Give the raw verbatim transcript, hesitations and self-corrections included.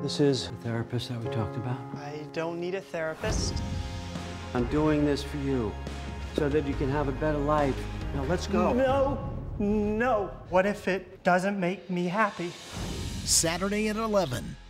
This is the therapist that we talked about. I don't need a therapist. I'm doing this for you, so that you can have a better life. Now, let's go. No, no. What if it doesn't make me happy? Saturday at eleven.